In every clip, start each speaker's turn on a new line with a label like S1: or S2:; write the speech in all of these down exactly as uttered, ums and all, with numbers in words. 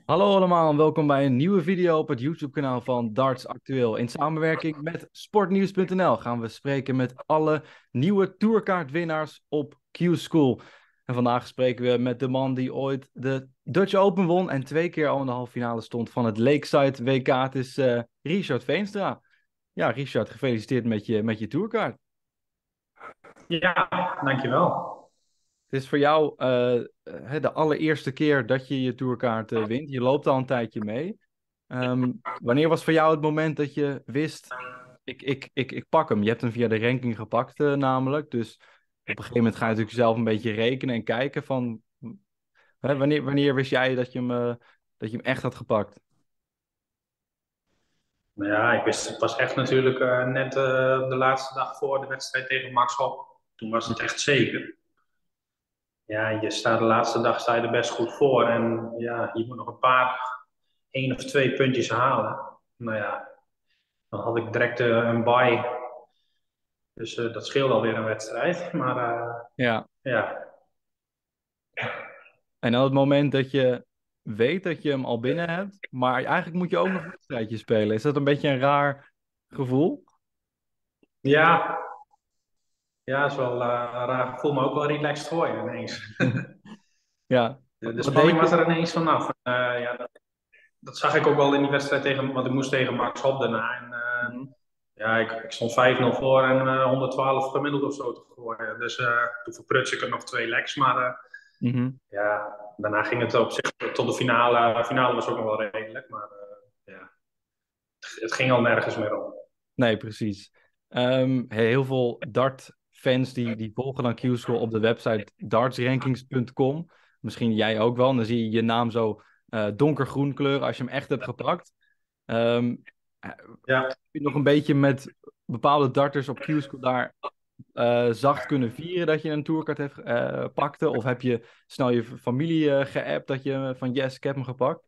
S1: Hallo allemaal en welkom bij een nieuwe video op het YouTube-kanaal van Darts Actueel. In samenwerking met sportnieuws punt n l gaan we spreken met alle nieuwe tourkaartwinnaars op Q-School. En vandaag spreken we met de man die ooit de Dutch Open won en twee keer al in de halve finale stond van het Lakeside W K. Het is eh, Richard Veenstra. Ja, Richard, gefeliciteerd met je, met je tourkaart.
S2: Ja, dankjewel.
S1: Het is voor jou eh, eh, de allereerste keer dat je je tourkaart eh, wint. Je loopt al een tijdje mee. Ehm, wanneer was voor jou het moment dat je wist, ik, ik, ik, ik pak hem? Je hebt hem via de ranking gepakt eh, namelijk. Dus op een gegeven moment ga je natuurlijk zelf een beetje rekenen en kijken van... Hè, wanneer, wanneer wist jij dat je hem, eh, dat je hem echt had gepakt?
S2: Nou ja, ik wist het pas echt natuurlijk eh, net eh, de laatste dag voor de wedstrijd tegen Max Hopp. Toen was het echt zeker. Ja, je staat de laatste dag sta je er best goed voor. En ja, je moet nog een paar, één of twee puntjes halen. Nou ja, dan had ik direct eh, een bye. Dus eh, dat scheelde alweer een wedstrijd. Maar eh,
S1: Ja.
S2: ja,
S1: En dan het moment dat je weet dat je hem al binnen hebt, maar eigenlijk moet je ook nog een wedstrijdje spelen. Is dat een beetje een raar gevoel?
S2: ja, ja, is wel eh, raar. Ik voel me ook wel relaxed voor je ineens.
S1: Ja.
S2: De, de
S1: Wat
S2: spanning
S1: deed
S2: was
S1: je?
S2: er ineens vanaf. Eh, ja, dat zag ik ook wel in die wedstrijd tegen, want ik moest tegen Max Hopp daarna. En uh,
S1: Mhm.
S2: ja, ik, ik stond vijf nul voor en uh, honderdtwaalf gemiddeld of zo te gooien. Dus uh, toen verprutste ik er nog twee legs. Maar uh,
S1: Mhm.
S2: ja, daarna ging het op zich tot de finale. De finale was ook nog wel redelijk, maar uh, ja, het ging al nergens meer om.
S1: Nee, precies. Ehm, heel veel dart-fans die, die volgen dan Q-School op de website dartsrankings punt com. Misschien jij ook wel. En dan zie je je naam zo eh, donkergroen kleuren als je hem echt hebt gepakt. Ehm, eh,
S2: Ja,
S1: heb je nog een beetje met bepaalde darters op Q-School daar eh, zacht kunnen vieren dat je een tourkaart heeft, eh, pakte? Of heb je snel je familie eh, geappt dat je van yes, ik heb hem gepakt?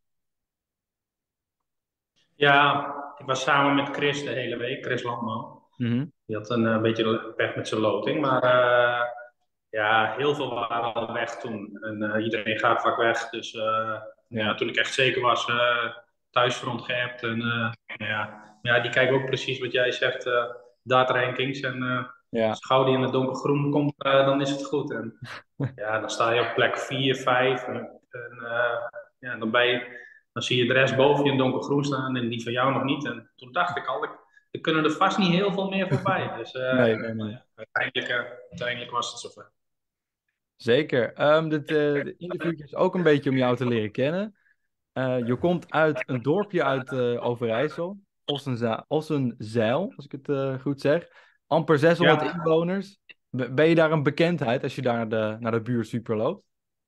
S2: ja, ik was samen met Chris de hele week, Chris Landman.
S1: Mhm.
S2: Die had een, uh, beetje pech met zijn loting, maar uh, ja, heel veel waren al weg toen. En uh, iedereen gaat vaak weg. Dus uh, ja,
S1: Ja,
S2: toen ik echt zeker was, uh, thuisfront geappt. En uh, ja, ja, die kijken ook precies wat jij zegt, uh, datrankings. En uh,
S1: ja.
S2: als gauw die in het donkergroen komt, uh, dan is het goed. En ja, dan sta je op plek vier, vijf. En, en uh, ja, dan, ben je, dan zie je de rest boven je in donkergroen staan en die van jou nog niet. En toen dacht ik al, ik, er kunnen er vast niet heel veel meer voorbij. Dus uh,
S1: Nee, nee,
S2: nou
S1: nee.
S2: ja, uiteindelijk, uh, uiteindelijk was het zover.
S1: Zeker. Ehm, dit eh, dit interviewtje is ook een beetje om jou te leren kennen. Eh, je komt uit een dorpje uit eh, Overijssel, Ossenza- Ossenzijl, als ik het eh, goed zeg. Amper zeshonderd
S2: Ja,
S1: inwoners. B- ben je daar een bekendheid als je daar naar de, naar de buurtsuper loopt?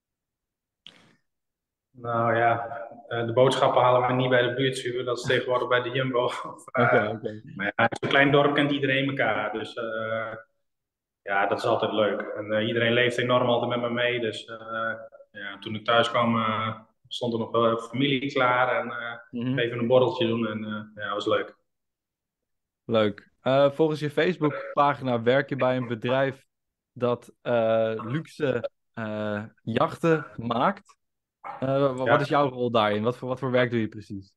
S2: nou ja, uh, de boodschappen halen we niet bij de buurtzuur. Dat is tegenwoordig bij de Jumbo. Of,
S1: Oké,
S2: uh,
S1: oké.
S2: maar ja, in zo'n klein dorp kent iedereen elkaar. Dus uh, ja, dat is altijd leuk. En uh, iedereen leeft enorm altijd met me mee. Dus uh, ja, toen ik thuis kwam, uh, stond er nog wel familie klaar. En uh,
S1: Mhm.
S2: even een borreltje doen. En uh, ja, dat was leuk.
S1: Leuk. Eh, volgens je Facebookpagina werk je bij een bedrijf dat eh, luxe eh, jachten maakt. Eh, wa- wat is
S2: Ja.
S1: jouw rol daarin? Wat voor, wat voor werk doe je precies?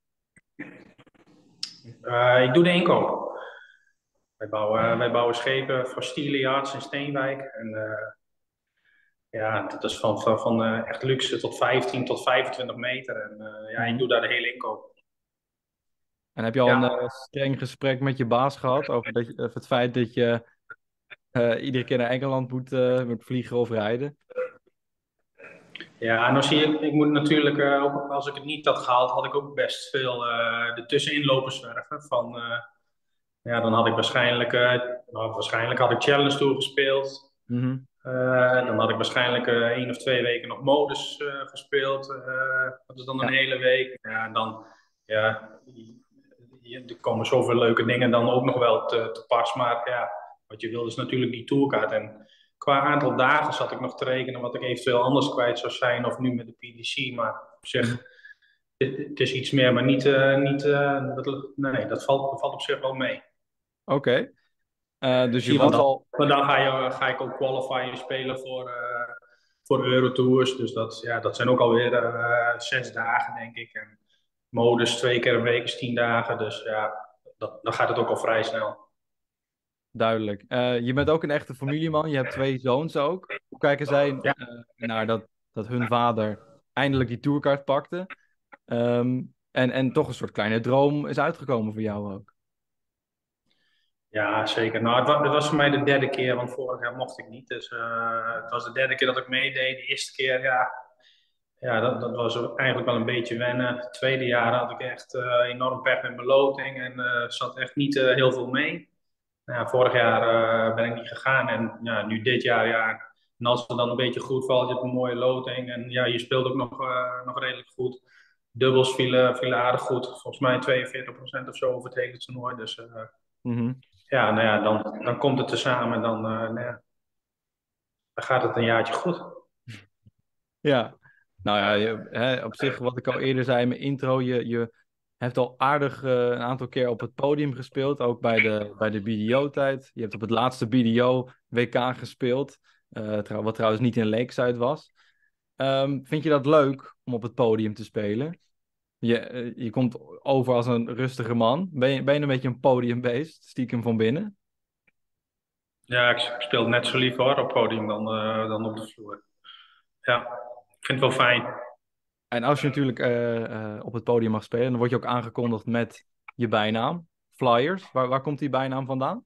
S2: Uh, ik doe de inkoop. Wij bouwen, wij bouwen schepen voor Stieler Yachts in Steenwijk. En uh, ja, dat is van, van, van uh, echt luxe tot vijftien tot vijfentwintig meter. En uh, ja, ik
S1: Mhm.
S2: doe daar de hele inkoop.
S1: En heb je al een
S2: Ja.
S1: eh, streng gesprek met je baas gehad over, dat je, over het feit dat je eh, iedere keer naar Engeland moet, eh, moet vliegen of rijden?
S2: Ja, en dan zie je, ik moet natuurlijk, uh, ook als ik het niet had gehaald, had ik ook best veel uh, er tussenin lopen zwerven. Van, uh, ja, dan had ik waarschijnlijk, uh, nou, waarschijnlijk had ik Challenge Tour gespeeld.
S1: Mhm.
S2: Uh, dan had ik waarschijnlijk uh, één of twee weken nog modus uh, gespeeld. Uh, dat is dan een
S1: Ja,
S2: hele week. Ja, en dan, ja, je, er komen zoveel leuke dingen dan ook nog wel te, te pas. Maar ja, wat je wil is natuurlijk die tourkaart. En qua aantal dagen zat ik nog te rekenen wat ik eventueel anders kwijt zou zijn. Of nu met de P D C. Maar op
S1: mhm.
S2: zich, het, het is iets meer. Maar niet, uh, niet uh, dat, nee, dat valt, dat valt op zich wel mee.
S1: Oké. Eh, dus je
S2: Zie je, want
S1: was
S2: dan,
S1: al.
S2: want dan ga, je, ga ik ook qualifier spelen voor, uh, voor Eurotours. Dus dat, ja, dat zijn ook alweer uh, zes dagen, denk ik. En modus twee keer een week is tien dagen. Dus ja, dat, dan gaat het ook al vrij snel.
S1: Duidelijk. Eh, je bent ook een echte familieman. Je hebt twee zoons ook. Hoe kijken zij
S2: Ja.
S1: eh, naar dat, dat hun vader eindelijk die tourkaart pakte? Ehm, en, en toch een soort kleine droom is uitgekomen voor jou ook.
S2: Ja, zeker. Nou, het was, het was voor mij de derde keer, want vorig jaar mocht ik niet. Dus uh, het was de derde keer dat ik meedeed. De eerste keer, ja, ja dat, dat was eigenlijk wel een beetje wennen. Het tweede jaar had ik echt uh, enorm pech met mijn loting en uh, zat echt niet uh, heel veel mee. Nou, ja, vorig jaar uh, ben ik niet gegaan en ja, nu dit jaar, ja. En als het dan een beetje goed valt, je hebt een mooie loting en ja, je speelt ook nog, uh, nog redelijk goed. Dubbels vielen, vielen aardig goed. Volgens mij tweeënveertig procent of zo over het hele toernooi. Dus uh,
S1: Mhm.
S2: ja, nou ja, dan, dan komt het tezamen en dan, uh, nou ja, dan gaat het een jaartje goed.
S1: Ja, nou ja, je- hè, op zich wat ik al eerder zei in mijn intro, je, je hebt al aardig eh, een aantal keer op het podium gespeeld, ook bij de, bij de B D O-tijd. Je hebt op het laatste B D O-W K gespeeld, eh, trouw- wat trouwens niet in Lakeside was. Ehm, vind je dat leuk om op het podium te spelen? Je, eh, je komt over als een rustige man. Ben je, ben je een beetje een podiumbeest, stiekem van binnen?
S2: Ja, ik, ik speel net zo liever hoor, op het podium dan, uh, dan op de vloer. Ja, ik vind het wel fijn.
S1: En als je natuurlijk eh, eh, op het podium mag spelen, dan word je ook aangekondigd met je bijnaam. Flyers. Waar, waar komt die bijnaam vandaan?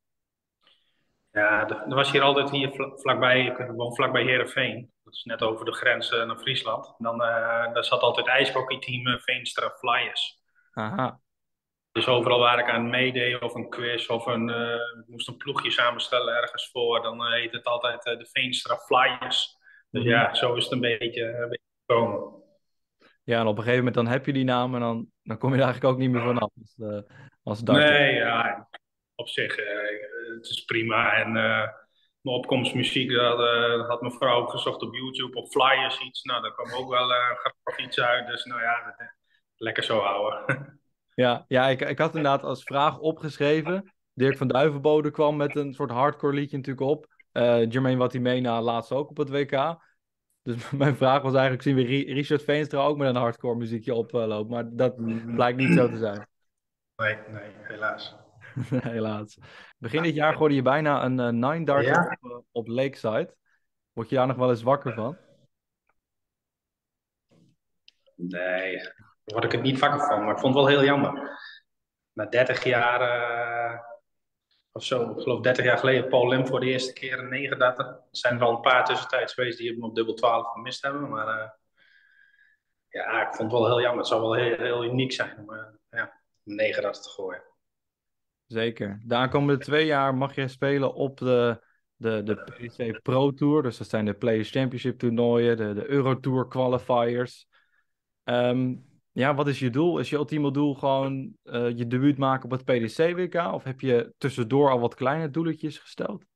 S2: Ja, er was hier altijd hier vla- vlakbij, ik woon vlakbij Heerenveen. Dat is net over de grens uh, naar Friesland. Dan, uh, daar zat altijd ijshockeyteam uh, Veenstra Flyers.
S1: Aha.
S2: Dus overal waar ik aan meedeed, of een quiz, of een, uh, ik moest een ploegje samenstellen ergens voor, dan uh, heet het altijd uh, de Veenstra Flyers. Dus
S1: Mhm.
S2: ja, zo is het een beetje, een beetje gekomen.
S1: Ja, en op een gegeven moment dan heb je die naam en dan, dan kom je er eigenlijk ook niet meer vanaf als, uh, als darter.
S2: Nee, ja, op zich, uh, het is prima. En uh, mijn opkomstmuziek, dat uh, had mijn vrouw ook gezocht op YouTube, op flyers iets. Nou, daar kwam ook wel uh, grappig iets uit. Dus nou ja, dat, uh, lekker zo houden.
S1: Ja, ja ik, ik had inderdaad als vraag opgeschreven. Dirk van Duivenbode kwam met een soort hardcore liedje natuurlijk op. Uh, Jermaine Watimena laatst ook op het W K. Dus mijn vraag was eigenlijk, zien we Ri- Richard Veenstra ook met een hardcore muziekje oplopen? Maar dat blijkt niet zo te zijn.
S2: Nee, nee, helaas.
S1: Helaas. Begin dit jaar gooide je bijna een uh, nine darter op,
S2: Ja?
S1: uh, op Lakeside. Word je daar nog wel eens wakker van?
S2: Nee, daar word ik het niet vakker van. Maar ik vond het wel heel jammer. Na dertig jaar, uh, of zo, ik geloof dertig jaar geleden, Paul Lim voor de eerste keer een negen datten. Er zijn er al een paar tussentijds geweest die hem op dubbel twaalf gemist hebben. Maar uh, ja, ik vond het wel heel jammer. Het zou wel heel, heel uniek zijn om uh, ja, een negen datten te gooien.
S1: Zeker. De aankomende twee jaar mag je spelen op de, de, de P D C Pro Tour. Dus dat zijn de Players Championship toernooien, de, de Eurotour qualifiers. Um, ja, wat is je doel? Is je ultieme doel gewoon uh, je debuut maken op het P D C-W K? Of heb je tussendoor al wat kleine doeletjes gesteld?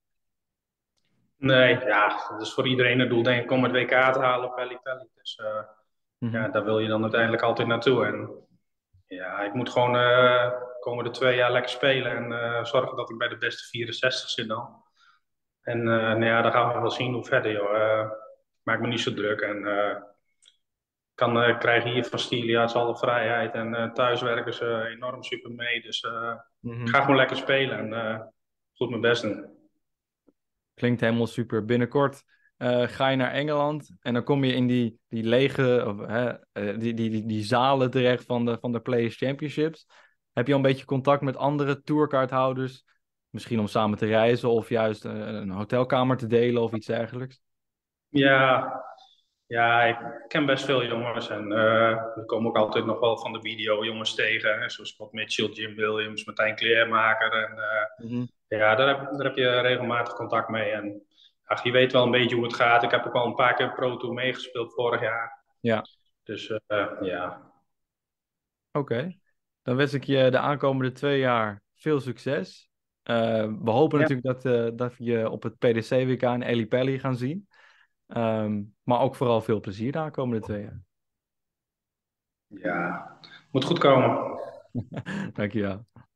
S2: Nee, ja, dat is voor iedereen het doel, denk ik, om het W K te halen op Pelly Pelly. Dus uh,
S1: Mhm.
S2: ja, daar wil je dan uiteindelijk altijd naartoe. En ja, ik moet gewoon uh, komende twee jaar lekker spelen en uh, zorgen dat ik bij de beste vierenzestig zit dan. En uh, nou ja, dan gaan we wel zien hoe verder, joh. Uh, maak me niet zo druk. En uh, kan uh, krijgen hier van Stilia's alle vrijheid. En uh, thuis werken ze enorm super mee. Dus uh, ik
S1: Mhm.
S2: ga gewoon lekker spelen en uh, goed mijn best doen.
S1: Klinkt helemaal super. Binnenkort eh, ga je naar Engeland en dan kom je in die, die lege, of, hè, eh, die, die, die, die zalen terecht van de, van de Players Championships. Heb je al een beetje contact met andere tourkaarthouders? Misschien om samen te reizen of juist eh, een hotelkamer te delen of iets dergelijks?
S2: Ja, ja, ik ken best veel jongens. En uh, er komen ook altijd nog wel van de video jongens tegen. Hè, zoals Scott Mitchell, Jim Williams, Martijn Kleermaker. En uh,
S1: Mhm.
S2: ja, daar heb, daar heb je regelmatig contact mee. En ach, je weet wel een beetje hoe het gaat. Ik heb ook al een paar keer Pro Tour meegespeeld vorig jaar.
S1: Ja,
S2: Dus uh, ja.
S1: oké. Dan wens ik je de aankomende twee jaar veel succes. Eh, we hopen
S2: Ja.
S1: natuurlijk dat, eh, dat we je op het P D C-W K in Eli Pelly gaan zien. Ehm, maar ook vooral veel plezier de aankomende twee jaar.
S2: Ja, moet goed komen.
S1: Dankjewel.